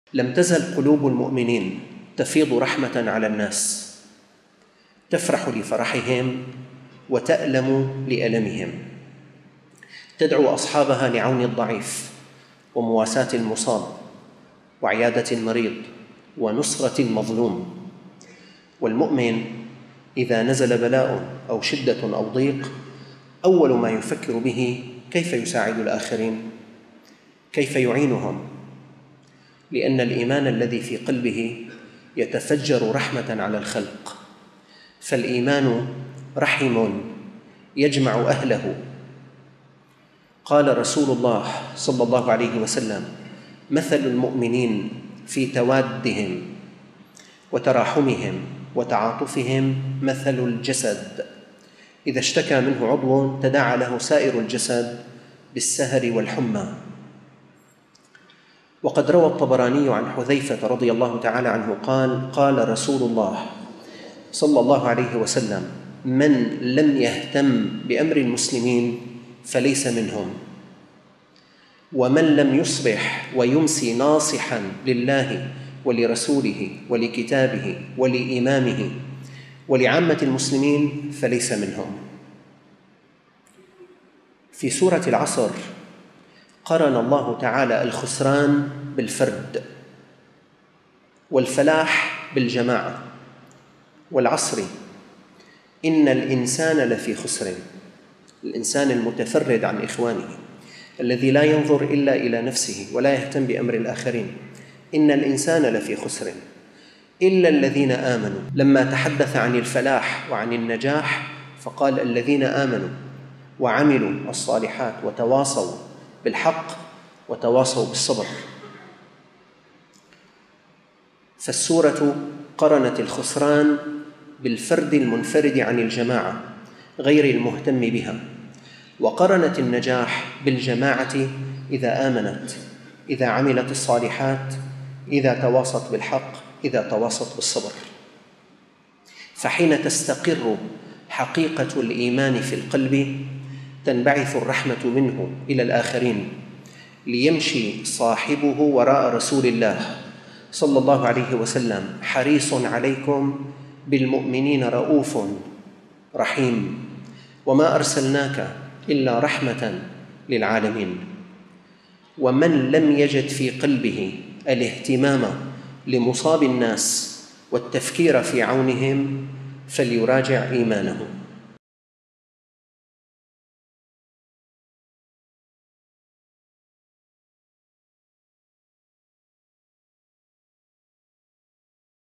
لم تزل قلوب المؤمنين تفيض رحمة على الناس، تفرح لفرحهم وتألم لألمهم، تدعو أصحابها لعون الضعيف ومواساة المصاب وعيادة المريض ونصرة المظلوم. والمؤمن إذا نزل بلاء أو شدة أو ضيق أول ما يفكر به كيف يساعد الآخرين، كيف يعينهم، لأن الإيمان الذي في قلبه يتفجر رحمة على الخلق، فالإيمان رحم يجمع أهله. قال رسول الله صلى الله عليه وسلم: مثل المؤمنين في توادهم وتراحمهم وتعاطفهم مثل الجسد إذا اشتكى منه عضو تداعى له سائر الجسد بالسهر والحمى. وقد روى الطبراني عن حذيفة رضي الله تعالى عنه قال: قال رسول الله صلى الله عليه وسلم: من لم يهتم بأمر المسلمين فليس منهم، ومن لم يصبح ويمسي ناصحا لله ولرسوله ولكتابه ولإمامه ولعامة المسلمين فليس منهم. في سورة العصر قرن الله تعالى الخسران بالفرد والفلاح بالجماعة. والعصر إن الإنسان لفي خسر، الإنسان المتفرد عن إخوانه الذي لا ينظر إلا إلى نفسه ولا يهتم بأمر الآخرين، إن الإنسان لفي خسر إلا الذين آمنوا. لما تحدث عن الفلاح وعن النجاح فقال: الذين آمنوا وعملوا الصالحات وتواصوا بالحق وتواصوا بالصبر. فالسورة قرنت الخسران بالفرد المنفرد عن الجماعة غير المهتم بها، وقرنت النجاح بالجماعة إذا آمنت، إذا عملت الصالحات، إذا تواصت بالحق، إذا تواصت بالصبر. فحين تستقر حقيقة الإيمان في القلب تنبعث الرحمة منه إلى الآخرين، ليمشي صاحبه وراء رسول الله صلى الله عليه وسلم: حريص عليكم بالمؤمنين رؤوف رحيم، وما أرسلناك إلا رحمة للعالمين. ومن لم يجد في قلبه الاهتمام لمصاب الناس والتفكير في عونهم فليراجع إيمانه.